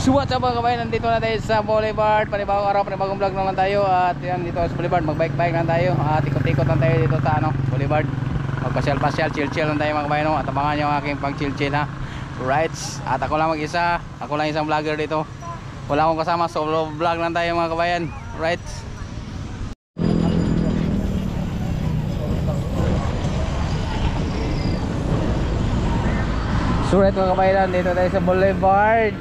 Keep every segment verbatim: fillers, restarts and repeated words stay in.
So what's up mga kabayan, nandito na tayo sa Boulevard. Panibagong araw, panibagong vlog naman tayo. At yan, dito sa Boulevard, magbike-bike lang tayo. At ikot-ikot lang tayo dito sa ano, Boulevard. Magpasyal-pasyal, chill-chill lang tayo mga kabayan, no? At abangan nyo ang aking pang chill-chill ha. Right. At ako lang mag-isa, ako lang isang vlogger dito. Wala akong kasama, solo vlog lang tayo mga kabayan. Right. So right mga kabayan, dito tayo sa Boulevard.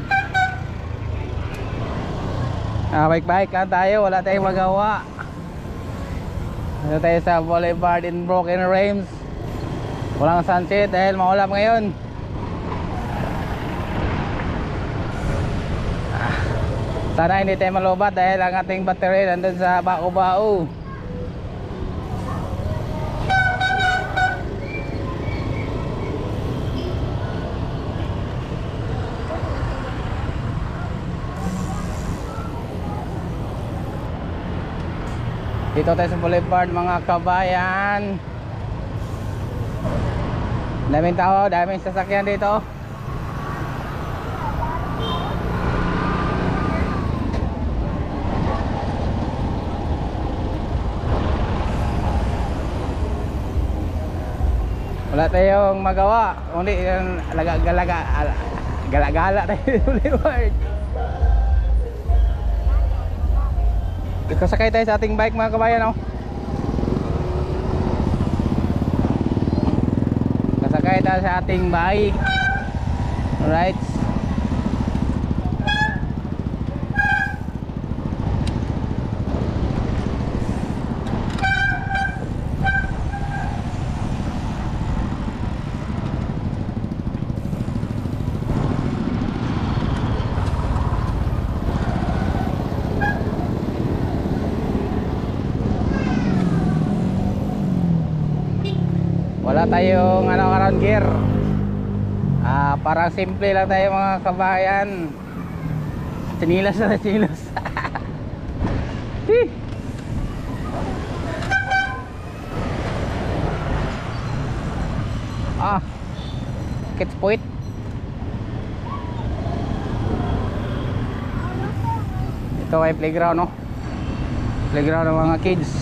Ah, bike-bike lang tayo, wala tayong magawa. Dito tayo sa Boulevard in Broken Rames. Walang sunset dahil maulap ngayon. Ah, sana hindi tayo malubat dahil ang ating battery nandun sa bao-bao. Dito tayo sa Boulevard mga kabayan. Daming tao, daming sasakyan dito. Wala tayong magawa, kundi galaga-galaga gala-gala tayo sa Boulevard. Kasakay tayo sa ating bike mga kabayan, oh. Kasakay tayo sa ating bike. Alright. Wala tayong ano, around gear. Ah, parang simple lang tayo mga kabayan. Sinilas na sinilas. Ah, kids point. Ito ay playground, no? Playground ng mga kids.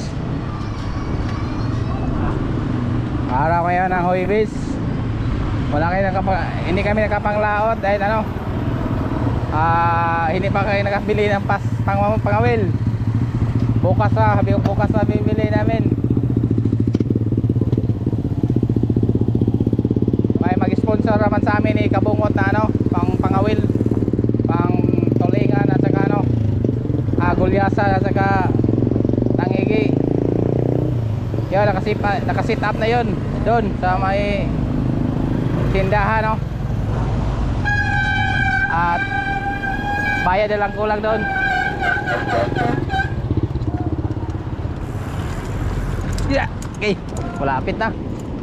Araw ngayon ang Huwebes. Wala kayo nakapa, hindi kami nakapanglaot dahil ano, ah, hindi pa kayo nakabili ng pas pang pangawil. Bukas pa, sabi ko bukas pa bibili namin. May mag-sponsor naman sa amin ni Kabungot na ano, pang pangawil, pang tulingan at saka ano, ah, gulyasan at saka tangigi. Yun, nakasit, nakasit up na yun doon sa may tindahan, no? At bayad na lang kulang doon. Yeah. Okay, malapit na.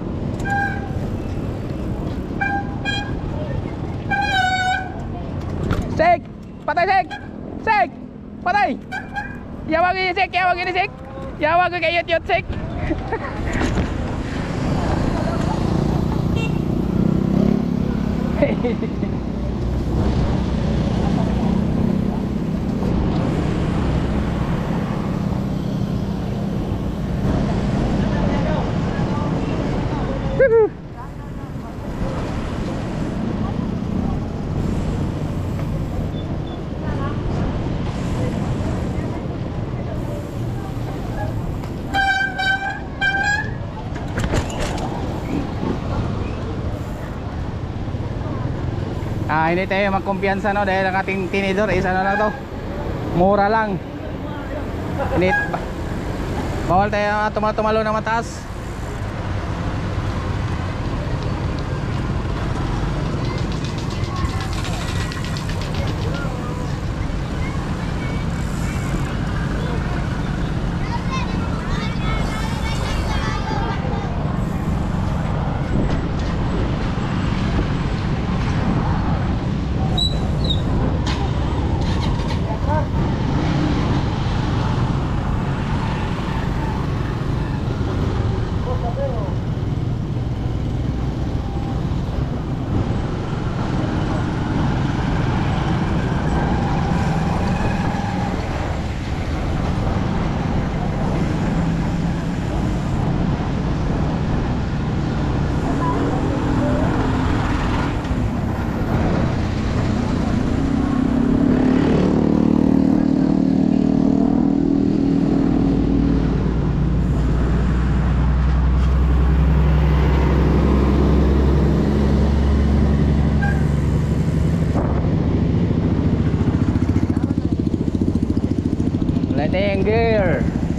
Sek! Patay, Sek! Sek! Patay! Yawag ini, Sek! Yawag ini, Sek! Yawag ko kayot yot, Sek! Ah, hindi tayo magkumpiyansa, no, dahil ang ating tinidor is ano lang to, mura lang. Hindi, bawal tayo tumatumalo ng mataas. landing gear.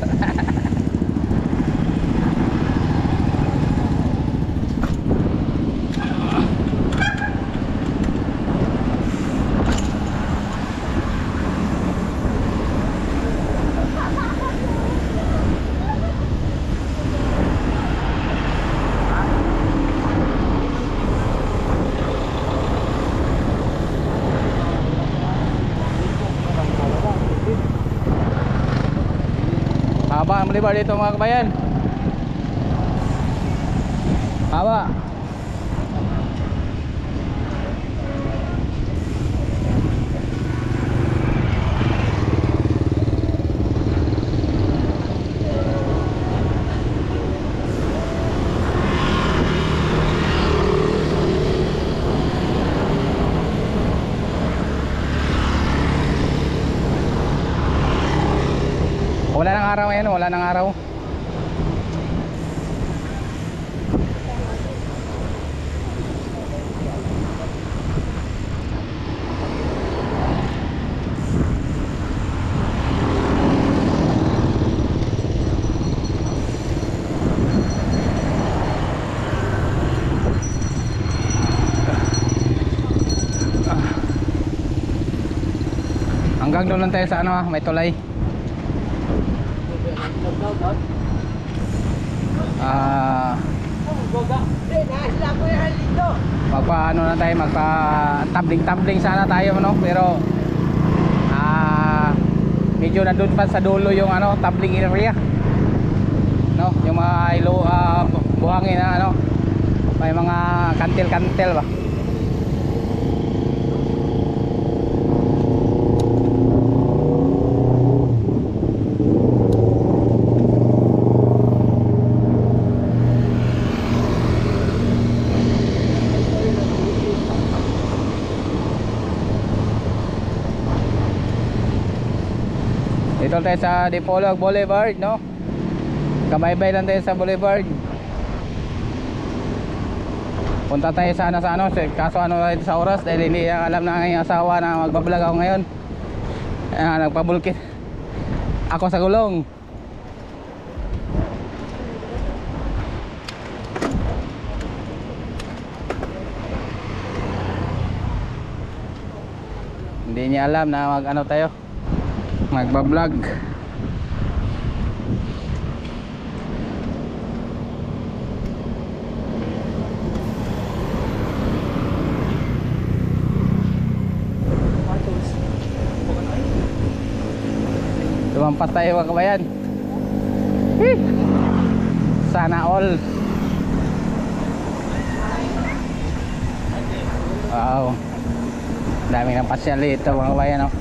Haba ang Boulevard dito mga kabayan. Haba. Wala nang araw ngayon, wala nang araw. Hanggang doon lang tayo sa ano, may tulay. Ah, magpa ano na tayo, magpa tabling-tabling sana tayo ano, pero ah medyo nandun pa sa dulo yung ano, tabling area. No, yung mga ilo uh, buhangin na ano, may mga kantil-kantil ba. Dito tayo sa Dipolog Boulevard, no? Kabaybay lang tayo sa Boulevard. Punta tayo sa ano, sa ano, kaso ano tayo sa oras dahil hindi alam na ang asawa na magbablog ako ngayon. Ayan, nagpabulkit ako sa gulong. Hindi niya alam na mag ano tayo, magbablog. Lumampas tayo mga kabayan. Hih! Sana all. Wow, dami ng pasyal dito mga kabayan, no?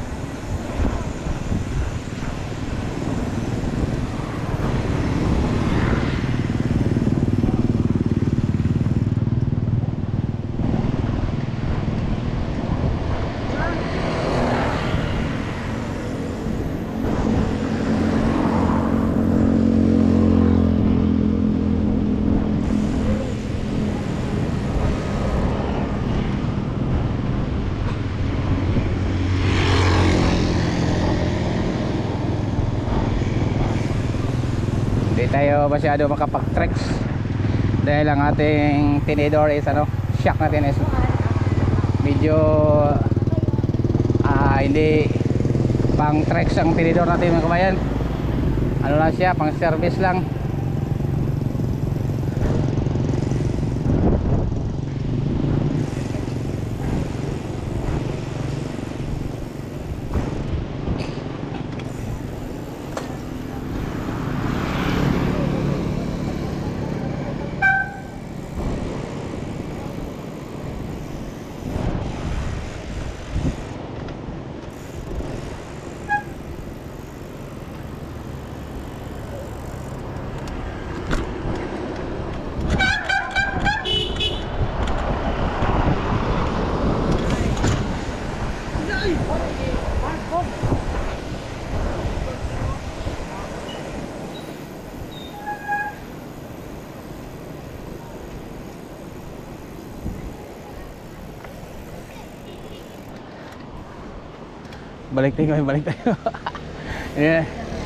Hindi tayo masyado makapag-treks dahil ang ating tinidor is ano, shock natin is medyo ah, hindi pang treks ang tinidor natin mga kabayan. Ano lang siya, pang service lang. Balik tayo, balik tayo. Yeah.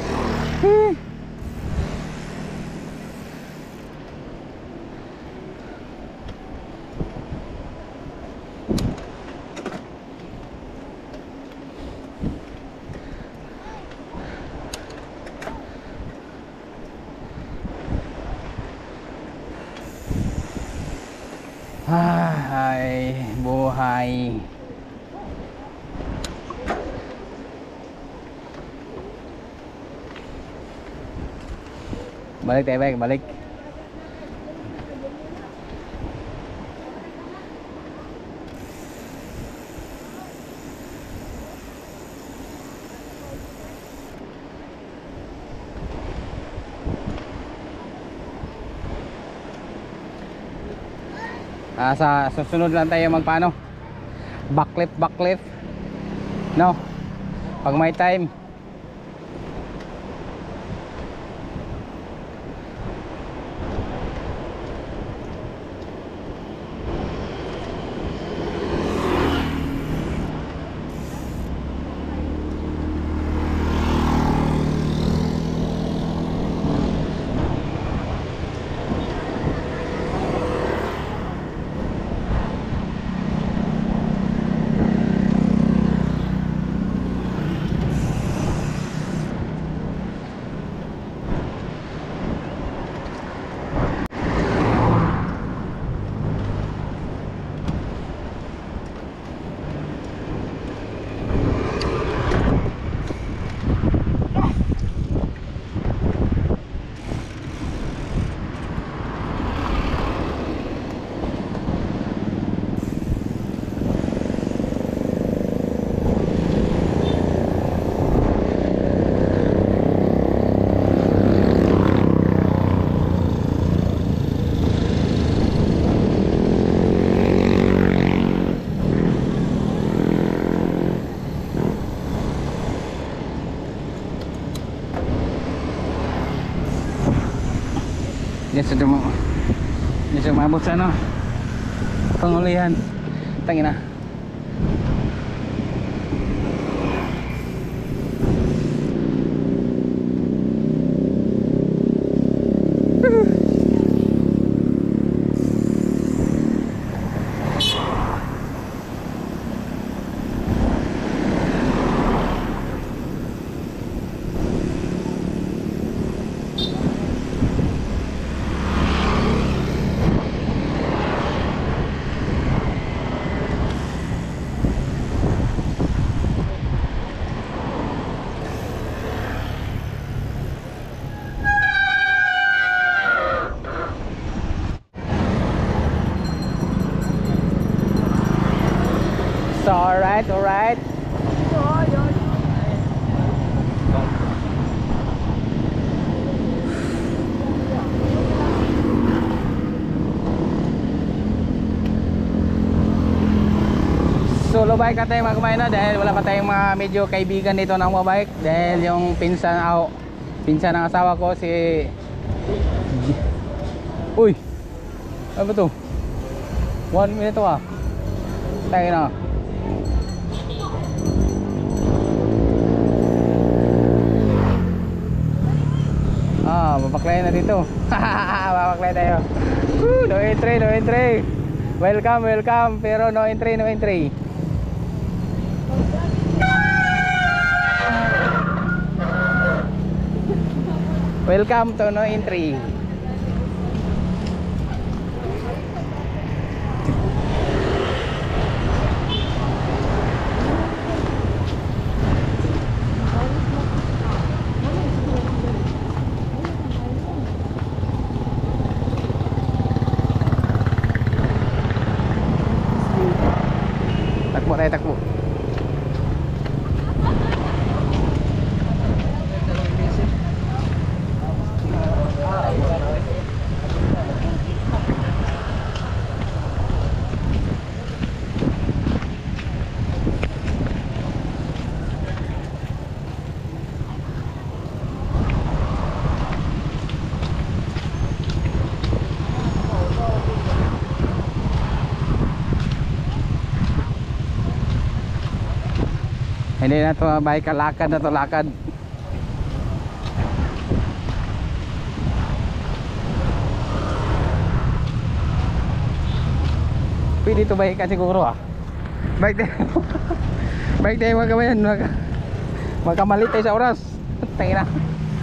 Ay, buhay. Balik tayo, balik, balik. Ah, sa susunod lang tayo magpaano, backlift, backlift, no, pag may time. Yes, sudah mau. Yes, sudah mabot sa ano, pangulihan. Tangin na. So, alright, alright. Solo bike ka tayo mga kumain na dahil wala pa tayong mga medyo kaibigan dito ng mga bike. Dahil yung pinsan ako, pinsan ng asawa ko si Uy, ano ba to? One minute ah. Tayo na. Ah, mapaklay na dito. Mapaklay tayo. Woo, no entry, no entry. Welcome, welcome. Pero no entry, no entry. Welcome to no entry. Takbo tayo, takbo. Hindi na to bike, lakad na to, lakad. pwede ito baikan siguro ah. Baik tayo. Baik tayo mga kabayan. Mag magkamalit tayo sa oras. Tayo na.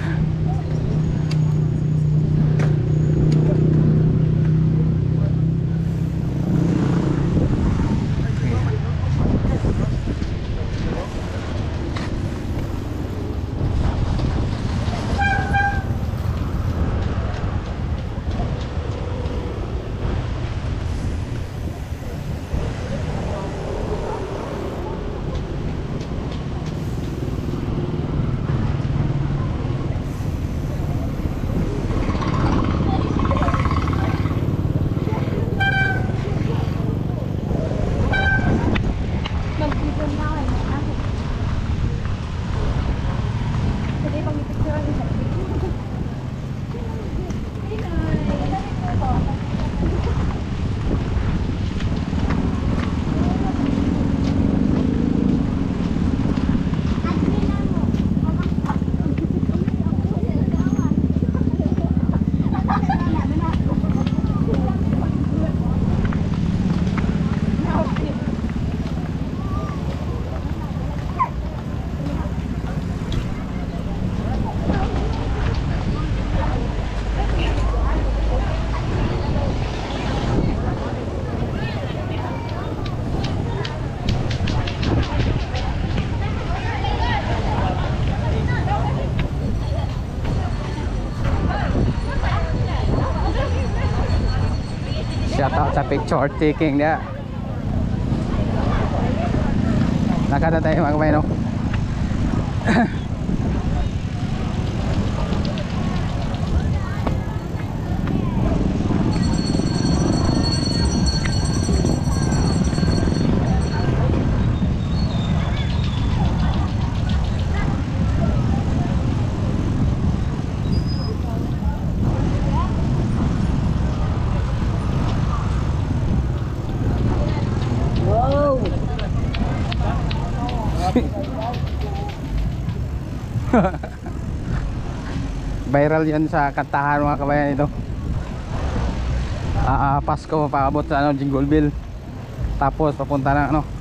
Shout out sa picture taking niya. Nakata tayo mga kabayan, no? Viral yan sa kantahan mga kabayan ito. Ah, uh, Pasko paabot sa ano, Jingle Bell. Tapos papunta na ano.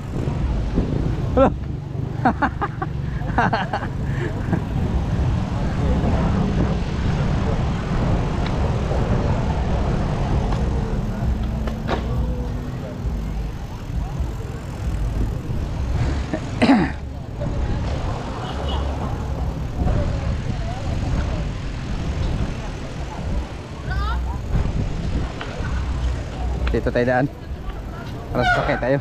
Dito tayo daan. Para sakay tayo.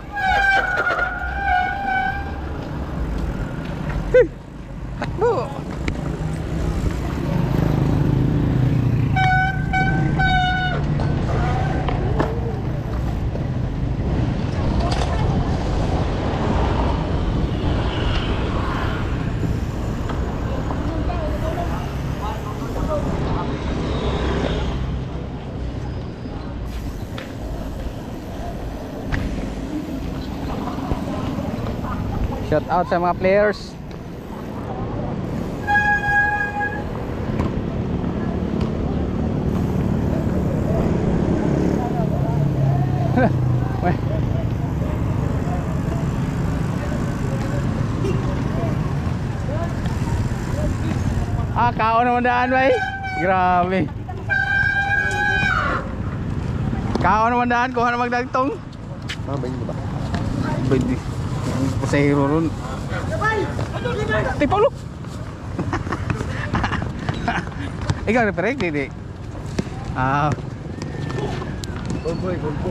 Takbo. Shout out sa mga players. Ah, kao naman daan ba eh. Grabe. Kao naman daan, kuha na magdagtong. Ah, bayi ba? Bayi. Pasahero ron. Tipolo. Ikaw na perek, Didi. Ah. Bolboy, bolbo.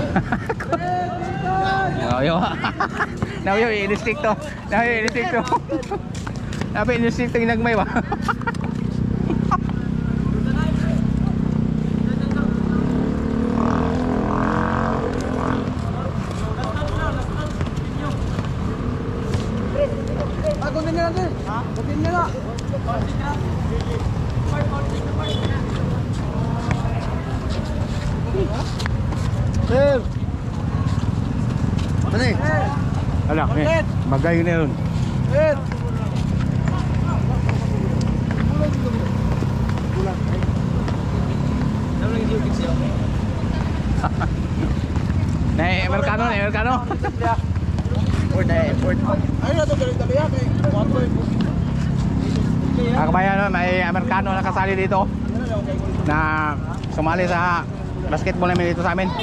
Nayo. Nayo i-district to. Nayo i-district to. Nabi i-district to ginagmay ba? Sir. Ano eh? Alak eh. Bagay na yun. Sir. Na Amerikano, na Amerikano. Import na import. Ay na to galing dali kay quatro. Mga kabayan, no, may Amerikano na kasali dito na sumali sa basketball namin dito sa amin.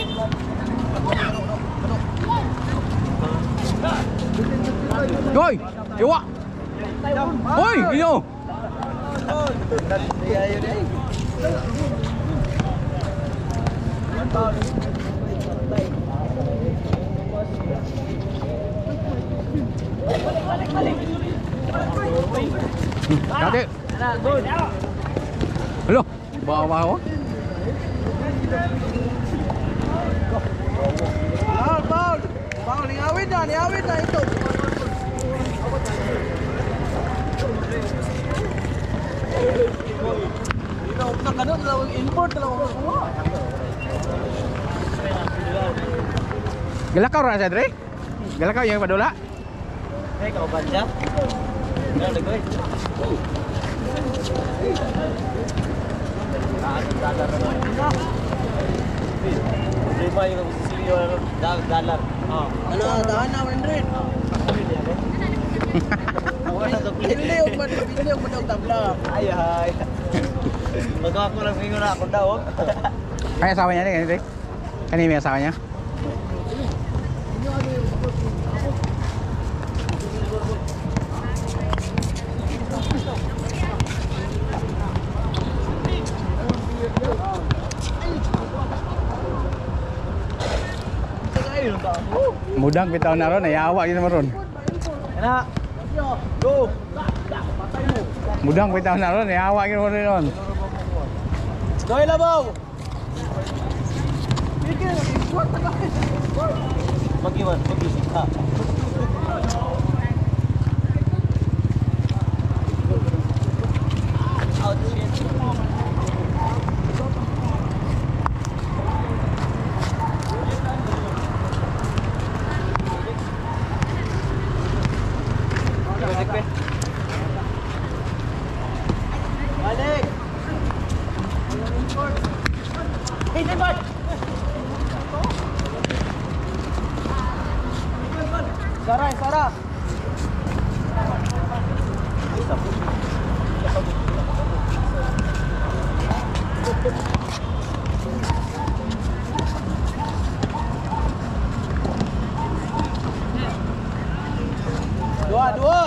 Hoy! Iwa! Hoy! Ino! Dati! Hello! Bawa-bawa? Bawal, bawal. Bawal, niawid na, niawid na ito. Ito, sa kanon lang import lang ako. Galakaw ra sa Dre? Galakaw yung padula? Hey, kau banja? Ano legoy? Ah, dollar na. Lima yung sisilyo dollar. Oh. Ano, dahan na one hundred. Hindi yung man, hindi yung man tabla. Ay ay. Magkako lang singo na ako daw. Ay asawa niya ni Dre? Kanina may asawa niya? Mudang bitaw na ron, ayawa yun naman ron. Ana. Go. Mudang bitaw na ron, ayawa yun naman ron. Goy labaw. Magiwan, magisik ka. Out shit. Balik. Hey, Neymar. Saray, Sarah. Dua, dua.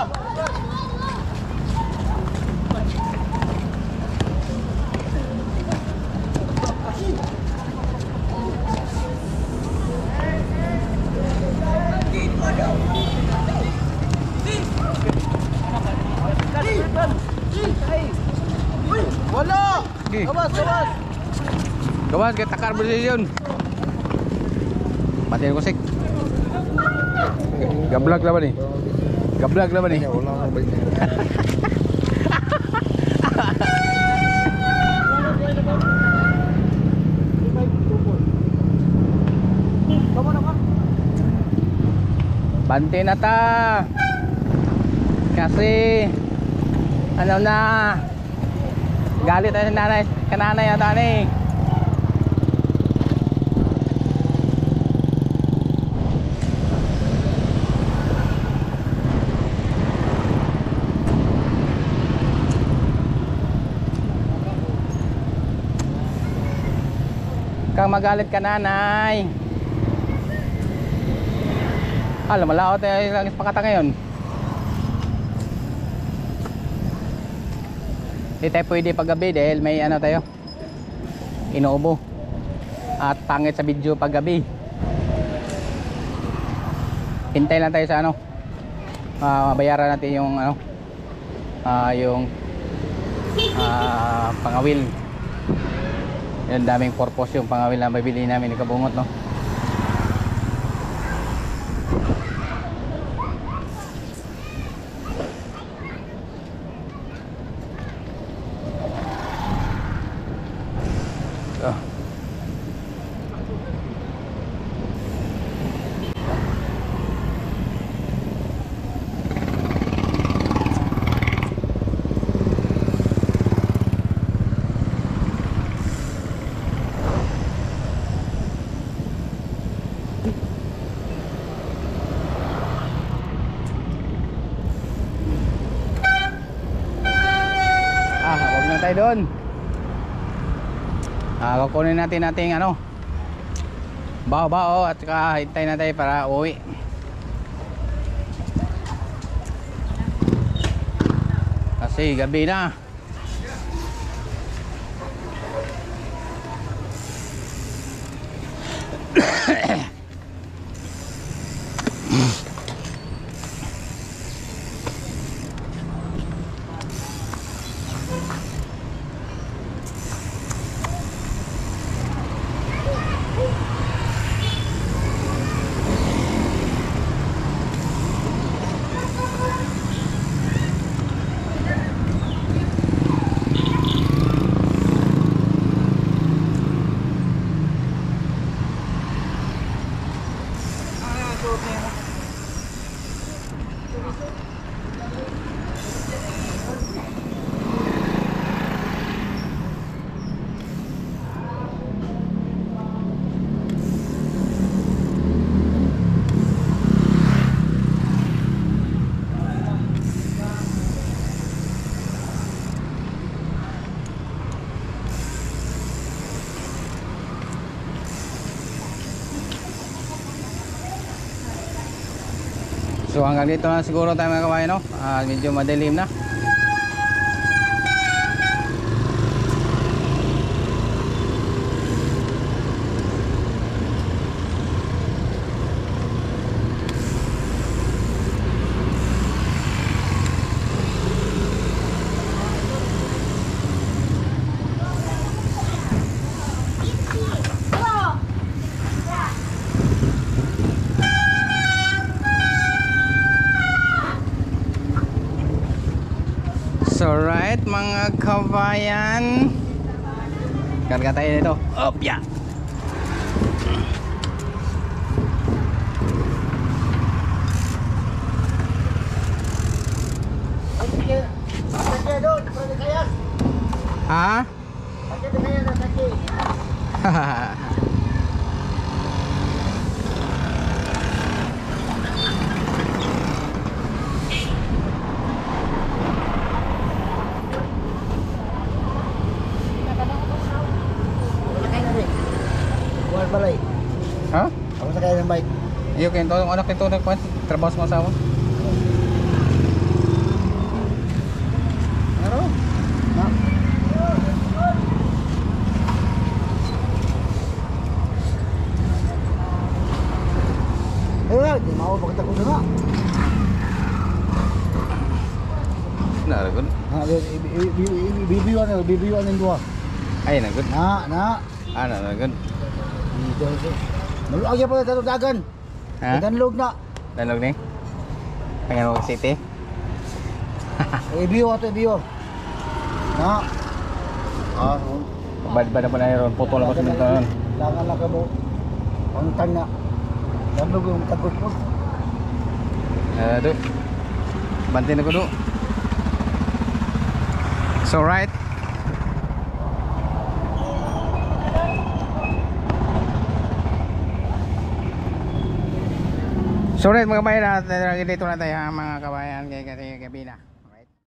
Wala! Okay. Gawas, gawas! Gawas, kita takar bersih Mati ko sik. Gablak lah ni. Gablak lah ni. Banti na ta. Kasi ano na, galit tayo sa nanay, kananay at ani. Kang magalit ka nanay. Alam, malaot tayo lang pakata ngayon. Hindi tayo pwede paggabi dahil may ano tayo, inuubo at pangit sa video paggabi. Hintay lang tayo sa ano, uh, mabayaran natin yung ano, uh, yung uh, pangawil. Yung daming purpose yung pangawil na mabili namin ni Kabungot, no. tayo doon. Ah, kukunin natin nating ano, bao-bao at saka hintay na tayo para uwi. Kasi gabi na. So hanggang dito na siguro tayo mga kabayan, no? Ah, medyo madilim na. So right mga kabayan, karga tayo nito. Op ya. Ha? Buwan balay. Ha? Ako sa kaya ng bike. Iyo kayo to, anak nito nagkuhan, trabaho sa mga asawa. Ano? Na. Eh, di mau pagkita ko na. Naragon. Ha, bibiwan na, bibiwan ng dua. Ay nagod. Na, na. Ah, naragon. Dito ito. Nalog ya pa sa dagan. Ha? Danlog na. Danog ni. Pangan mo city. Ibiyo ato ibiyo. Na. Ah, Bad-bad pa na ron, puto lang ko sa ron. langan na kamo. Pangtan na. Danlog yung tagot mo. Eh, do. Bantin ako do. So right. So right mga kabayan, dito na tayo ha, mga kabayan, kay kasi gabi na.